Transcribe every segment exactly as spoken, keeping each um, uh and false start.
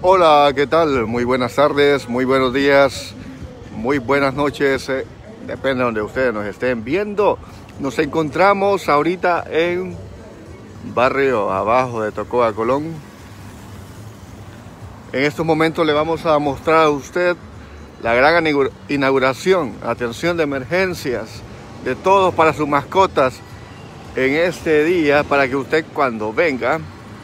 Hola, ¿qué tal? Muy buenas tardes, muy buenos días, muy buenas noches, eh, depende de donde ustedes nos estén viendo. Nos encontramos ahorita en barrio abajo de Tocoa, Colón. En estos momentos le vamos a mostrar a usted la gran inauguración, atención de emergencias de todos para sus mascotas en este día, para que usted cuando venga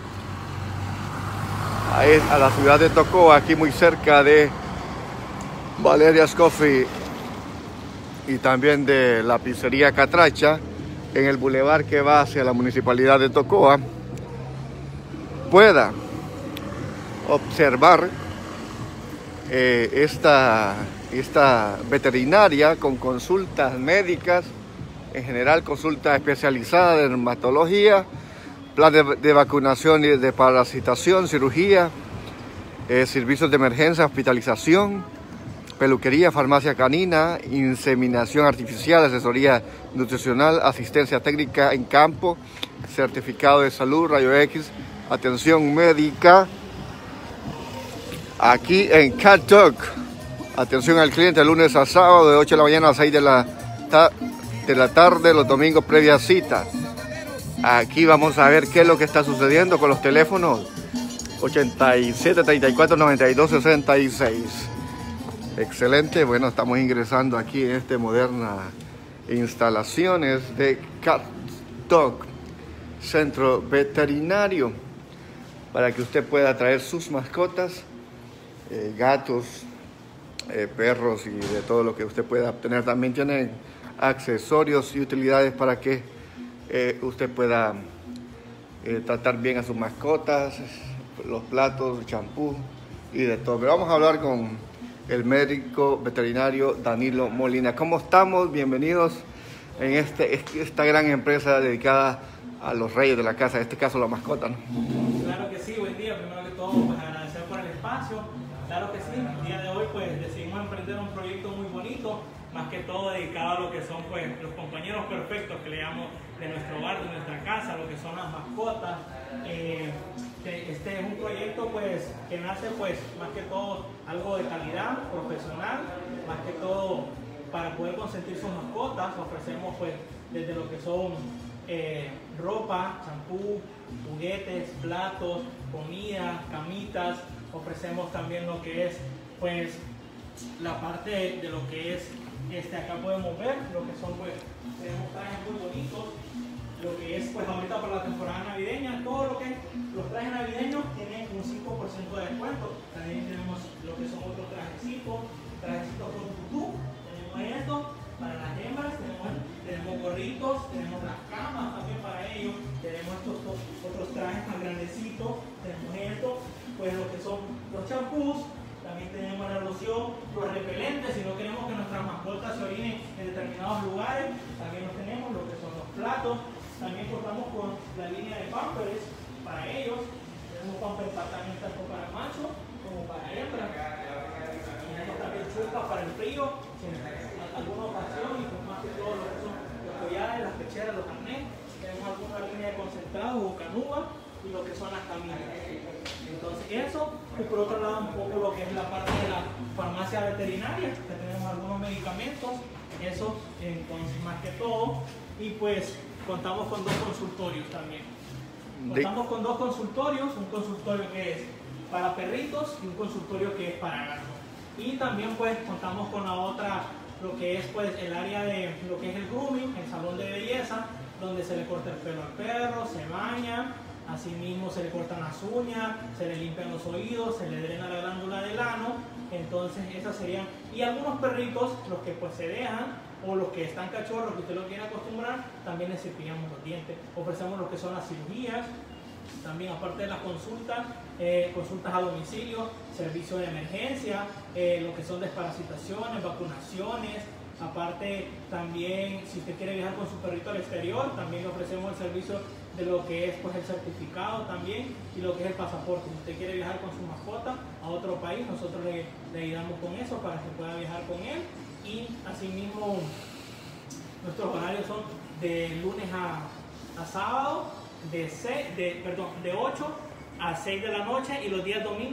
a la ciudad de Tocoa, aquí muy cerca de Valeria's Coffee y también de la pizzería Catracha, en el bulevar que va hacia la municipalidad de Tocoa, pueda observar eh, esta, esta veterinaria con consultas médicas, en general consultas especializadas de dermatología, plan de, de vacunación y de parasitación, cirugía, eh, servicios de emergencia, hospitalización, peluquería, farmacia canina, inseminación artificial, asesoría nutricional, asistencia técnica en campo, certificado de salud, rayo X, atención médica. Aquí en Cat Dog, atención al cliente de lunes a sábado de ocho de la mañana a seis de la, de la tarde, los domingos previa cita. Aquí vamos a ver qué es lo que está sucediendo con los teléfonos ochenta y siete, treinta y cuatro, noventa y dos, sesenta y seis. Excelente, bueno, estamos ingresando aquí en esta moderna instalaciones de Cat Dog, centro veterinario, para que usted pueda traer sus mascotas, eh, gatos, eh, perros y de todo lo que usted pueda obtener. También tienen accesorios y utilidades para que Eh, usted pueda eh, tratar bien a sus mascotas, los platos, champú y de todo. Pero vamos a hablar con el médico veterinario Danilo Molina. ¿Cómo estamos? Bienvenidos en este, esta gran empresa dedicada a los reyes de la casa, en este caso la mascota, ¿no? Claro que sí, buen día. Primero que todo, pues agradecer por el espacio. Claro que sí, el día de hoy pues decidimos emprender un proyecto muy bonito, más que todo dedicado a lo que son pues los compañeros perfectos que le llamamos de nuestro hogar, de nuestra casa, lo que son las mascotas. Eh, este es un proyecto pues que nace pues más que todo algo de calidad profesional, más que todo para poder consentir sus mascotas. Ofrecemos pues desde lo que son eh, ropa, champú, juguetes, platos, comida, camitas. Ofrecemos también lo que es pues la parte de lo que es este, acá podemos ver lo que son pues tenemos trajes muy bonitos, lo que es pues ahorita para la temporada navideña, todo lo que los trajes navideños tienen un cinco por ciento de descuento. También tenemos lo que son otros trajecitos, trajecitos con tutú, tenemos esto para las hembras, tenemos, tenemos gorritos, tenemos las camas también para ellos, tenemos estos otros trajes más grandecitos, tenemos esto, pues lo que son los champús. También tenemos la loción, los repelentes, si no queremos que nuestras mascotas se orinen en determinados lugares, también los tenemos, lo que son los platos. También contamos con la línea de pampers para ellos. Tenemos pampers también tanto para macho como para hembra. Tenemos también chulpas para el frío, en alguna ocasión, y pues más que todo lo que son los collares, las pecheras, los arnés. Tenemos alguna línea de concentrados o canuba y lo que son las camisas. Entonces eso, y por otro lado un poco lo que es la parte de la farmacia veterinaria, que tenemos algunos medicamentos, eso entonces más que todo, y pues contamos con dos consultorios también. Contamos con dos consultorios, un consultorio que es para perritos y un consultorio que es para gatos. Y también pues contamos con la otra, lo que es pues el área de lo que es el grooming, el salón de belleza, donde se le corta el pelo al perro, se baña. Asimismo se le cortan las uñas, se le limpian los oídos, se le drena la glándula del ano. Entonces esas serían, y algunos perritos, los que pues se dejan o los que están cachorros, que usted lo quiere acostumbrar, también les cepillamos los dientes. Ofrecemos lo que son las cirugías, también aparte de las consultas, eh, consultas a domicilio, servicio de emergencia, eh, lo que son desparasitaciones, vacunaciones. Aparte también, si usted quiere viajar con su perrito al exterior, también le ofrecemos el servicio de lo que es pues el certificado también y lo que es el pasaporte. Si usted quiere viajar con su mascota a otro país, nosotros le, le ayudamos con eso para que pueda viajar con él. Y asimismo nuestros horarios son de lunes a, a sábado de, seis, de, perdón, de ocho a seis de la noche, y los días domingos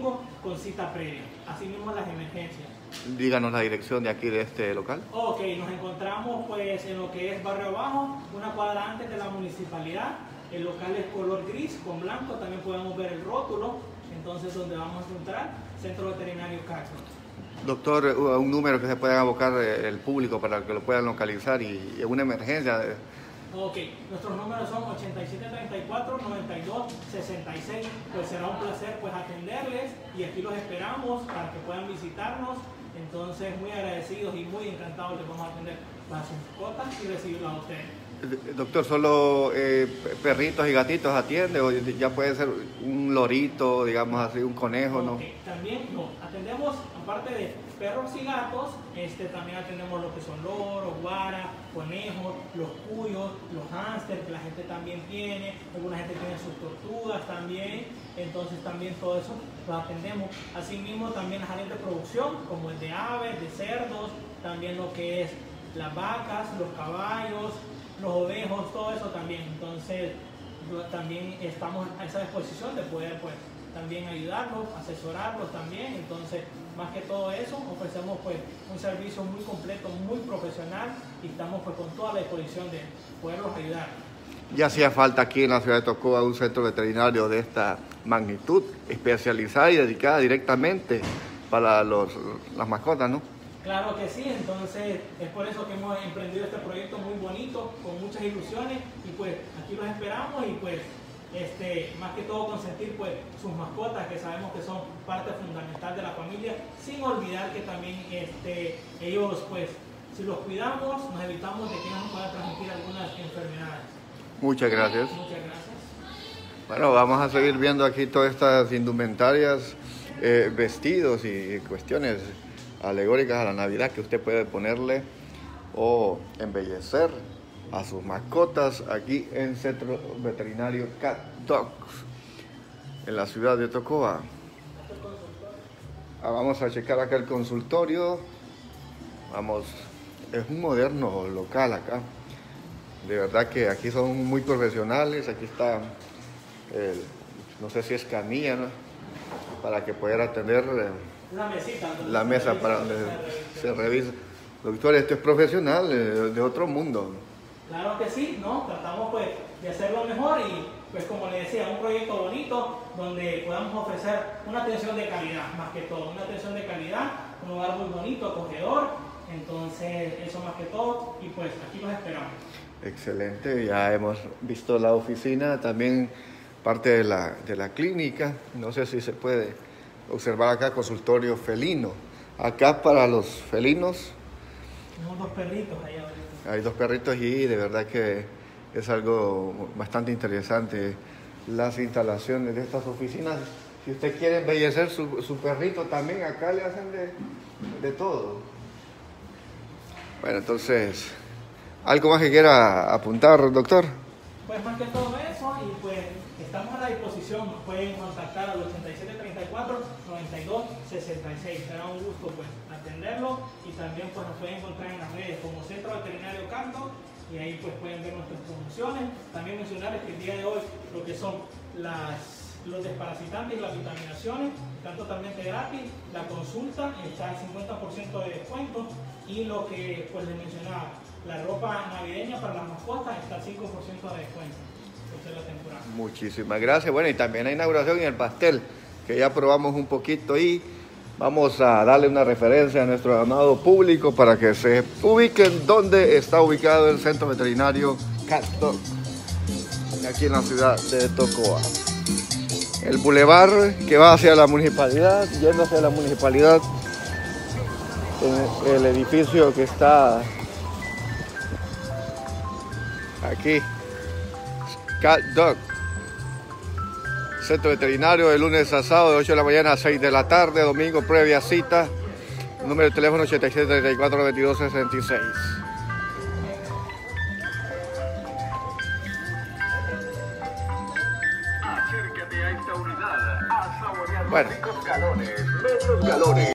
con cita previa. Así mismo las emergencias. Díganos la dirección de aquí de este local. Ok, nos encontramos pues en lo que es Barrio Abajo, una cuadra antes de la municipalidad. El local es color gris con blanco, también podemos ver el rótulo. Entonces, donde vamos a encontrar Centro Veterinario Cacto. Doctor, un número que se pueda abocar el público para que lo puedan localizar y una emergencia. Ok, nuestros números son ochenta y siete treinta y cuatro, noventa y dos sesenta y seis. Pues será un placer pues atenderles y aquí los esperamos para que puedan visitarnos. Entonces, muy agradecidos y muy encantados les vamos a atender las mascotas y recibirlos a ustedes. Doctor, ¿solo eh, perritos y gatitos atiende o ya puede ser un lorito, digamos así, un conejo, okay, no? También no, atendemos, aparte de perros y gatos, este, también atendemos lo que son loros, guara, conejos, los cuyos, los hámsters que la gente también tiene, alguna gente tiene sus tortugas también, entonces también todo eso lo atendemos. Asimismo también las áreas de producción, como el de aves, de cerdos, también lo que es las vacas, los caballos, los ovejos, todo eso también. Entonces también estamos a esa disposición de poder pues también ayudarlos, asesorarlos también. Entonces, más que todo eso, ofrecemos pues un servicio muy completo, muy profesional y estamos pues con toda la disposición de poderlos ayudar. Ya hacía falta aquí en la ciudad de Tocoa un centro veterinario de esta magnitud, especializada y dedicada directamente para los, las mascotas, ¿no? Claro que sí, entonces es por eso que hemos emprendido este proyecto muy bonito, con muchas ilusiones y pues aquí los esperamos y pues este, más que todo consentir pues sus mascotas que sabemos que son parte fundamental de la familia, sin olvidar que también este, ellos pues si los cuidamos nos evitamos de que nos puedan transmitir algunas enfermedades. Muchas gracias. Muchas gracias. Bueno, vamos a seguir viendo aquí todas estas indumentarias, eh, vestidos y cuestiones alegóricas a la Navidad que usted puede ponerle o embellecer a sus mascotas aquí en Centro Veterinario Cat Dogs en la ciudad de Tocoa. Ah, vamos a checar acá el consultorio. Vamos, es un moderno local acá. De verdad que aquí son muy profesionales. Aquí está, el, no sé si es camilla, ¿no? Para que puedan atender eh, la mesita, la mesa para donde se revisa. Doctor, esto es profesional, eh, de otro mundo. Claro que sí, ¿no? Tratamos pues de hacerlo mejor y pues como le decía, un proyecto bonito donde podamos ofrecer una atención de calidad, más que todo, una atención de calidad, un lugar muy bonito, acogedor, entonces eso más que todo y pues aquí los esperamos. Excelente, ya hemos visto la oficina, también parte de la, de la clínica, no sé si se puede observar acá consultorio felino, acá para los felinos. Tenemos dos perritos allá ahorita. Hay dos perritos y de verdad que es algo bastante interesante las instalaciones de estas oficinas. Si usted quiere embellecer su, su perrito también, acá le hacen de, de todo. Bueno, entonces, ¿algo más que quiera apuntar, doctor? Pues más que todo eso y pues estamos a la disposición, nos pueden contactar al ochenta y siete treinta y cuatro, noventa y dos sesenta y seis, será un gusto pues atenderlo y también pues nos pueden encontrar en las redes como Centro Veterinario Cacto y ahí pues pueden ver nuestras promociones. También mencionarles que el día de hoy lo que son las, los desparasitantes y las vitaminaciones están totalmente gratis, la consulta está al cincuenta por ciento de descuento y lo que pues les mencionaba, la ropa navideña para las mascotas está al cinco por ciento de descuento. La temporada. Muchísimas gracias. Bueno, y también la inauguración y el pastel, que ya probamos un poquito y vamos a darle una referencia a nuestro amado público para que se ubiquen dónde está ubicado el Centro Veterinario Cat Dog, aquí en la ciudad de Tocoa. El bulevar que va hacia la municipalidad, yendo hacia la municipalidad, en el edificio que está aquí. Cat Dog, Centro Veterinario, de lunes a sábado, de ocho de la mañana a seis de la tarde, domingo previa cita, número de teléfono ochenta y siete treinta y cuatro, noventa y dos sesenta y seis. Acércate a esta unidad a saborear bueno. ricos galones, metros galones.